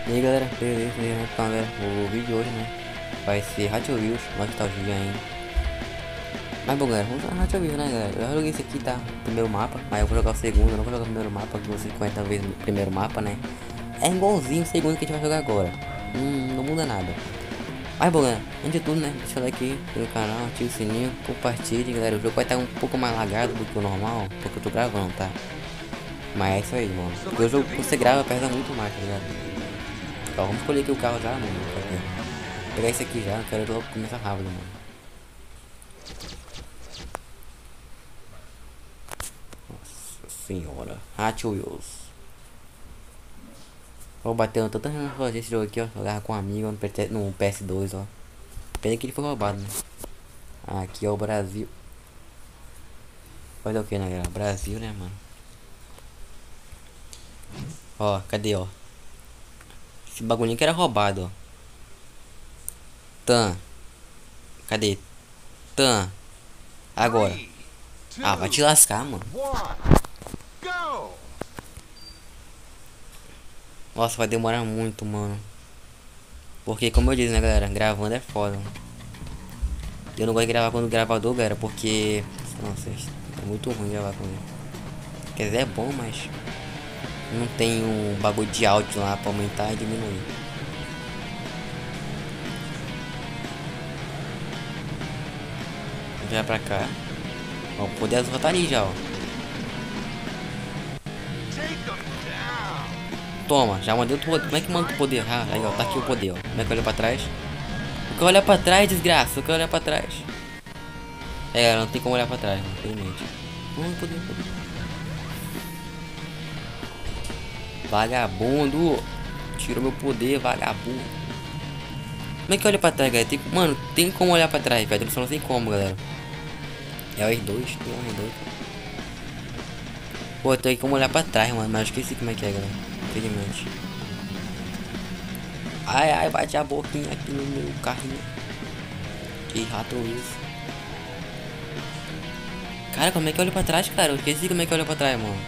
E aí galera, beleza? Então galera, o vídeo de hoje, né, vai ser Hot Wheels, nostalgia ainda. Mas bom galera, vamos jogar Hot Wheels, né galera? Eu já joguei esse aqui, tá? Primeiro mapa, mas eu vou jogar o segundo, eu não vou jogar o primeiro mapa, que você conhece talvez o primeiro mapa, né? É igualzinho o segundo que a gente vai jogar agora. Não muda nada. Mas bom galera, antes de tudo, né, deixa eu like aqui no canal, ative o sininho, compartilhe galera. O jogo vai estar um pouco mais lagado do que o normal, porque eu tô gravando, tá? Mas é isso aí, mano. Porque o jogo que você grava pesa muito mais, tá ligado? Então, vamos escolher aqui o carro já, mano. Vou pegar esse aqui já, eu quero logo começar rápido, mano. Nossa senhora. Hot Wheels. Vou bater tanta fazer esse jogo aqui, ó. Jogar com um amigo no PS2, ó. Pena que ele foi roubado, né? Aqui é o Brasil. Fazer o que, né, galera? Brasil, né, mano? Ó, cadê, ó? Esse bagulhinho que era roubado, ó. Tan. Cadê? Tan. Agora. Ah, vai te lascar, mano. Nossa, vai demorar muito, mano. Porque, como eu disse, né, galera? Gravando é foda, mano. Eu não gosto de gravar quando o gravador, galera, porque... Nossa, é muito ruim gravar com ele. Quer dizer, é bom, mas... Não tem um bagulho de áudio lá pra aumentar e diminuir. Já pra cá. Ó, o poder azul tá ali já, ó. Toma, já mandei o poder. Como é que manda o poder? Ah, aí, ó, tá aqui o poder, ó. Como é que eu olho pra trás? Eu quero olhar pra trás, desgraça. Eu quero olhar pra trás. É, não tem como olhar pra trás, infelizmente. Poder. Vagabundo. Tirou meu poder, vagabundo. Como é que olha pra trás, galera? Mano, tem como olhar pra trás, velho. Só não sei como, galera. É o R2, tem um R2. Pô, tem como olhar pra trás, mano. Mas eu esqueci como é que é, galera. Infelizmente. Ai, bate a boquinha aqui no meu carrinho. Que rato isso. Cara, como é que olha pra trás, cara? Eu esqueci como é que olha pra trás, mano.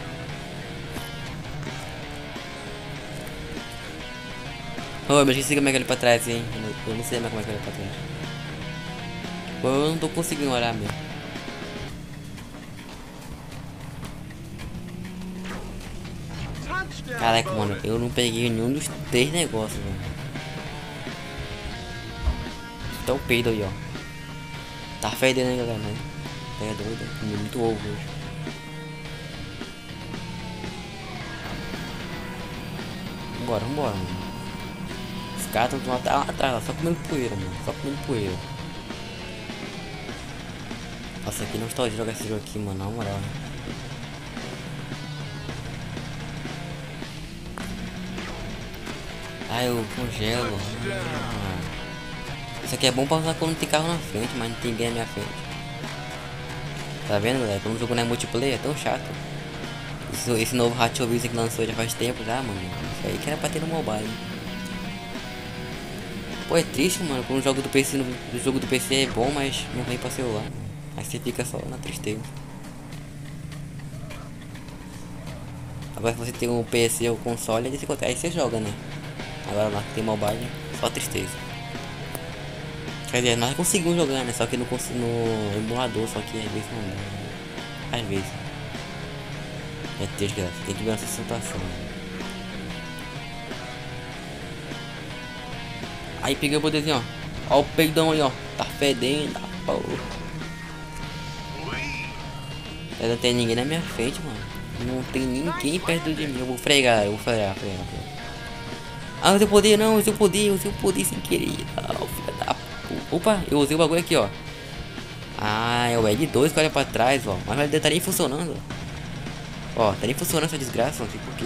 Oh, eu esqueci como é que olha pra trás, hein. Eu não sei mais como é que olha pra trás. Pô, eu não tô conseguindo olhar mesmo. Caraca, mano, eu não peguei nenhum dos três negócios, mano. Tá o peido aí, ó. Tá fedendo aí, galera, né? É doido, comi muito ovo hoje. Vambora, mano. Os caras estão lá atrás, só comendo poeira, mano. Só comendo poeira. Nossa, que nostalgia jogar esse jogo aqui, mano, na moral. Ah, eu congelo. Isso aqui é bom pra usar quando tem carro na frente, mas não tem ninguém na minha frente. Tá vendo, galera? Quando o jogo não é multiplayer, é tão chato. Esse novo Hot Wheels que lançou já faz tempo já, mano. Isso aí que era pra ter no mobile. Pô, é triste, mano. Quando o jogo do PC, o jogo do PC é bom, mas não vem pra celular. Aí você fica só na tristeza. Agora se você tem um PC ou console, aí você joga, né? Agora lá que tem mobile, só tristeza. Quer dizer, nós conseguimos jogar, né? Só que no emulador, só que às vezes não dá. Às vezes. É triste, galera. Tem que ver essa situação. Aí peguei o poderzinho, ó. Ó o peidão aí, ó. Tá fedendo, porra. Não tem ninguém na minha frente, mano. Não tem ninguém perto de mim. Eu vou fregar, fregar. Ah, eu usei o poder sem querer. Ah, filha da puta. Opa, eu usei o bagulho aqui, ó. Ah, é o L2 que olha pra trás, ó. Mas ele tá nem funcionando. Ó, tá nem funcionando essa desgraça, não sei porquê.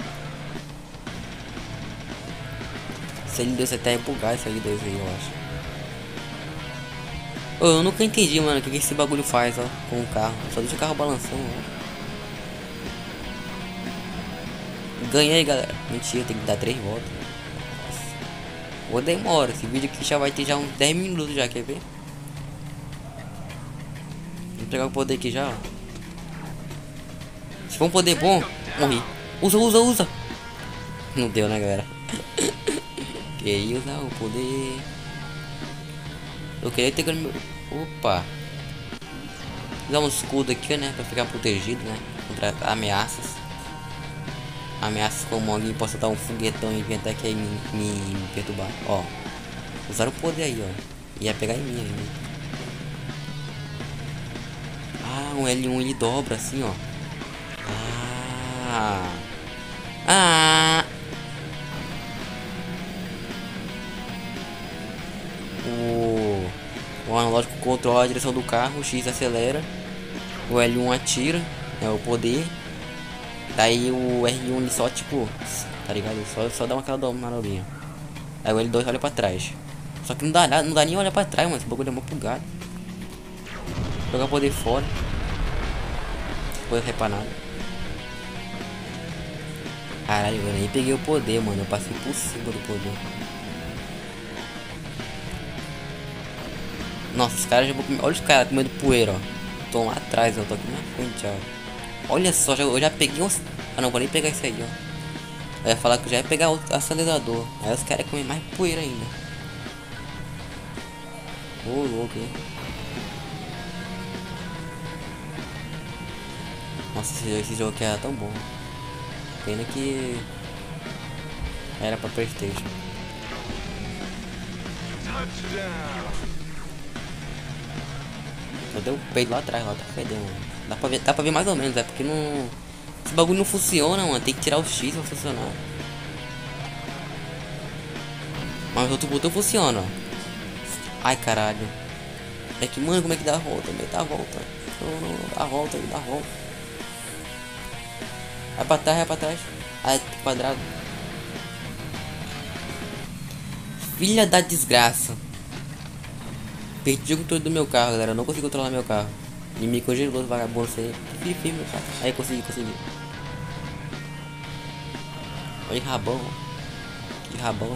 Esse L2 até é bugado, esse L2 aí, eu acho. Oh, eu nunca entendi, mano, o que esse bagulho faz, ó, com o carro. Só deixa o carro balançando, ó. Ganhei, galera. Mentira, tem que dar 3 voltas. Nossa. Vou demora. Esse vídeo aqui já vai ter já uns 10 minutos já, quer ver? Vou pegar o poder aqui já, ó. Se for um poder bom, morri. Usa. Não deu, né, galera? Queria usar o poder. Eu queria ter meu... Opa. Usar um escudo aqui, né? Pra ficar protegido, né? Contra ameaças. Ameaças como alguém possa dar um foguetão e vir até aqui me perturbar. Ó. Usaram o poder aí, ó. Ia pegar em mim ainda. Ah, um L1 ele dobra assim, ó. Ah. Ah. O analógico controla a direção do carro, o X acelera, o L1 atira, é o poder. Daí o R1 ele só tipo, tá ligado? Só dá aquela manobrinha. Aí o L2 olha pra trás. Só que não dá nem olhar pra trás, mano. Esse bagulho é mó bugado. Jogar o poder fora. Não repara nada. Caralho, eu nem peguei o poder, mano. Eu passei por cima do poder. Nossa, os caras já vão comer. Olha os caras comendo poeira, ó. Estão lá atrás, eu tô aqui na frente, ó. Olha só, eu já peguei uns. Ah, não vou nem pegar isso aí, ó. Eu ia falar que eu já ia pegar o acelerador. Aí os caras comem mais poeira ainda. Ô, louco, hein? Nossa, esse jogo aqui era tão bom. Pena que era pra PlayStation. Eu dei um peido lá atrás, lá tá fedendo. Dá pra ver mais ou menos, é porque não. Esse bagulho não funciona, mano. Tem que tirar o X pra funcionar. Mas o outro botão funciona, ó. Ai, caralho. É que, mano, como é que dá a volta? Como é que dá a volta? Não, dá a volta, dá a volta. Vai pra trás. Ai, quadrado. Filha da desgraça. Perdi o controle do meu carro, galera. Eu não consegui controlar meu carro. E me congelou, vagabundo. Você firme, meu carro. Aí consegui. Olha que rabão. Que rabão.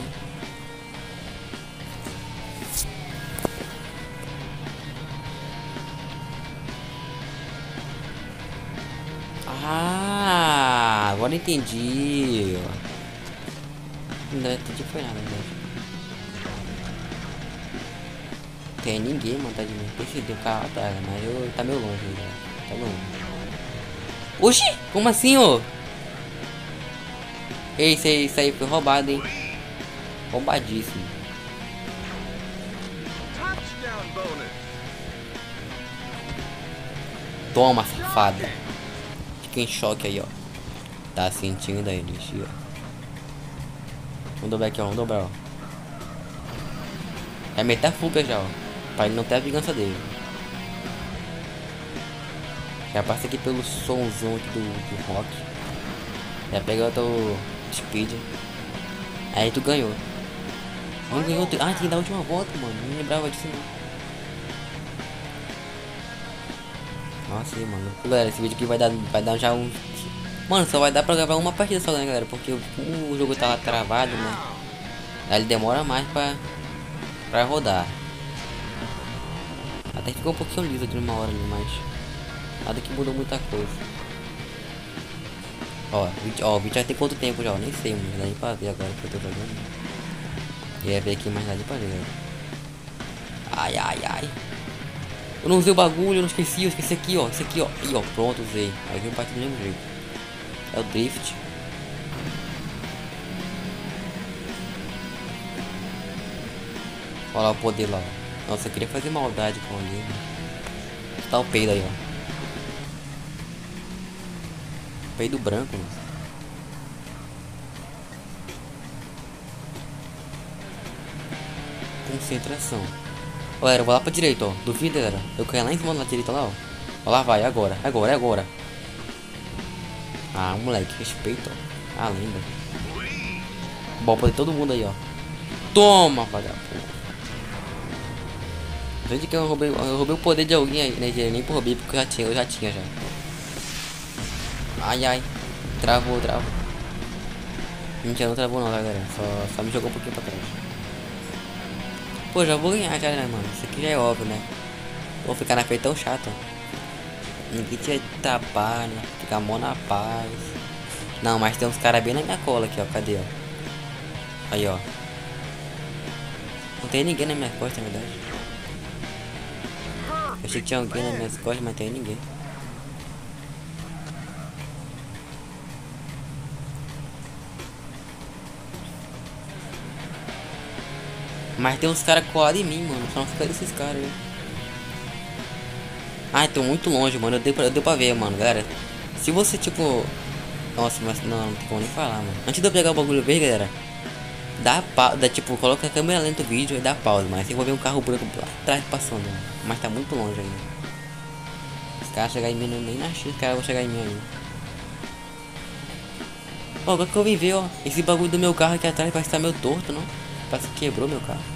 Ah, agora entendi. Não entendi foi nada, né? Tem ninguém, mano, tá de mim. Percebi o carro atrás, mas eu tá meio longe ainda. Tá meio longe. Oxi! Como assim, ô? Ei, isso aí foi roubado, hein? Roubadíssimo. Toma, safada. Fica em choque aí, ó. Tá sentindo aí, energia. Vamos dobrar aqui, ó. Vamos dobrar, ó. É meter a fuga já, ó. Pra ele não ter a vingança dele. Já passa aqui pelo somzão aqui do rock. Já pega o teu speed. Aí tu ganhou. Não ganhou. Ah, tem que dar a última volta, mano. Não lembrava disso não. Nossa, mano. Galera, esse vídeo aqui vai dar já um. Mano, só vai dar pra gravar uma partida só, né, galera? Porque o jogo tá lá travado, né? Aí ele demora mais pra rodar. Até ficou um pouquinho liso de uma hora ali, mas nada que mudou muita coisa. Ó, o vídeo já tem quanto tempo já? Eu nem sei, mano. Dá nem pra ver agora que eu tô jogando. Ia ver aqui, mas nada pra ver, galera. Ai. Eu não usei o bagulho, eu não esqueci, eu esqueci aqui, ó. Esse aqui, ó. Aí, ó, pronto, usei. Aí veio partir do mesmo jeito. É o drift. Olha lá o poder lá. Nossa, eu queria fazer maldade com alguém. Tá o peido aí, ó. Peido branco, mano. Concentração. Galera, eu vou lá pra direita, ó. Duvido, galera. Eu caí lá em cima da direita lá, ó. Ó lá, vai, agora. Ah, moleque, respeito, ó. Ah, lenda. Bom, poder todo mundo aí, ó. Toma, vagabundo. Desde que eu roubei o poder de alguém aí, né? Nem por roubei, porque eu já tinha já. Ai. Travou. Mentira, não travou não, galera. Só me jogou um pouquinho pra trás. Pô, já vou ganhar já, né, mano? Isso aqui já é óbvio, né? Vou ficar na frente tão chato, ó. Ninguém te atrapalha, né? Ficar mó na paz. Não, mas tem uns caras bem na minha cola aqui, ó. Cadê, ó? Aí, ó. Não tem ninguém na minha costa, na verdade. Eu achei que tinha alguém nas minhas costas, mas não tem ninguém. Mas tem uns caras colados em mim, mano. Só não fica desses caras aí. Ai, tô muito longe, mano. Deu pra ver, mano, galera. Se você, tipo... Nossa, mas não tem como nem falar, mano. Antes de eu pegar o bagulho verde, galera, tipo, coloca a câmera lenta do vídeo e dá pausa, mas eu vou ver um carro branco lá atrás passando, mano. Mas tá muito longe ainda. Os caras chegar em mim, nem na X, os caras vão chegar em mim ainda. Ó, agora que eu vim ver, ó. Esse bagulho do meu carro aqui atrás parece que tá meio torto, não? Parece que quebrou meu carro.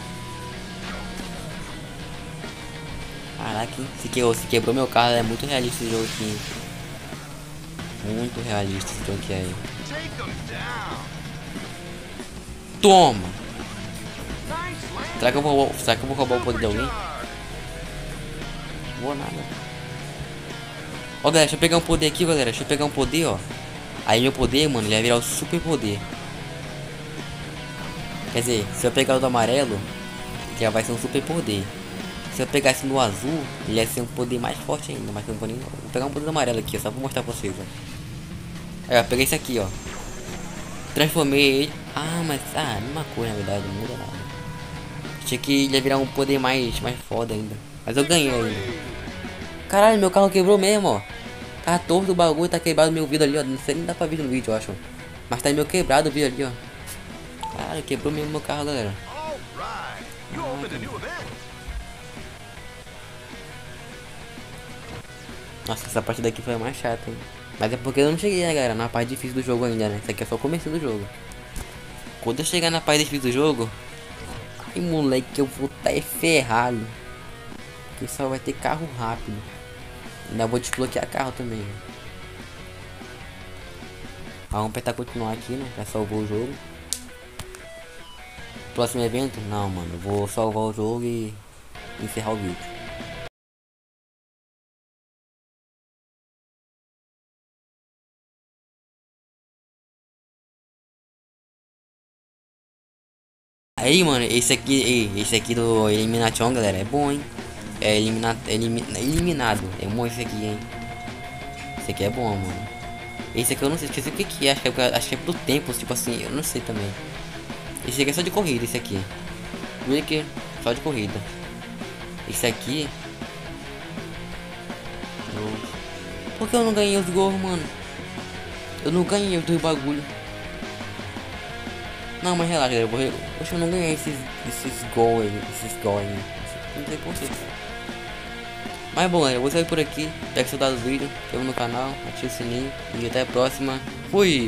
Caraca, hein? Se quebrou meu carro, é muito realista esse jogo aqui. Muito realista esse jogo aqui aí. Toma! Será que eu vou roubar o poder de alguém? Vou nada. Ó, galera, deixa eu pegar um poder aqui, galera. Deixa eu pegar um poder, ó. Aí meu poder, mano, ele vai virar o super poder. Quer dizer, se eu pegar o do amarelo, já vai ser um super poder. Se eu pegar esse no azul, ele vai ser um poder mais forte ainda. Mas eu não vou nem... Vou pegar um poder do amarelo aqui, ó, só pra mostrar pra vocês, ó. Aí, ó, peguei esse aqui, ó. Transformei ele. Ah, mas... Ah, mesma coisa, na verdade, não muda nada. Achei que ele ia virar um poder mais foda ainda. Mas eu ganhei ainda. Caralho, meu carro quebrou mesmo, ó. Tá torto o bagulho, tá quebrado meu vidro ali, ó. Não sei nem dá pra ver no vídeo, eu acho. Mas tá meio quebrado o vidro ali, ó. Caralho, quebrou mesmo meu carro, galera. Nossa, essa parte daqui foi a mais chata, hein. Mas é porque eu não cheguei, né, galera, na parte difícil do jogo ainda, né. Isso aqui é só o começo do jogo. Quando eu chegar na parte difícil do jogo... Ai, moleque, eu vou tá ferrado. Porque só vai ter carro rápido. Ainda vou desbloquear carro também. Vamos apertar continuar aqui, né? Já salvou o jogo. Próximo evento? Não, mano. Vou salvar o jogo e encerrar o vídeo. Aí, mano, esse aqui do Elimination, galera, é bom, hein? É eliminado. É bom esse aqui, hein? Esse aqui é bom, mano. Esse aqui eu não sei, esqueci o que que é. Acho que é pro tempo, tipo assim, eu não sei também. Esse aqui é só de corrida, esse aqui. Viu aqui? Só de corrida. Esse aqui... Por que eu não ganhei os gols, mano? Eu não ganhei os dois bagulho. Não, mas relaxa, eu vou... Poxa, eu não ganhei esses gols aí. Não sei por quê. Mas bom, galera, eu vou sair por aqui. Espero que vocês tenham gostado do vídeo. Se inscreva no canal, ative o sininho. E até a próxima. Fui!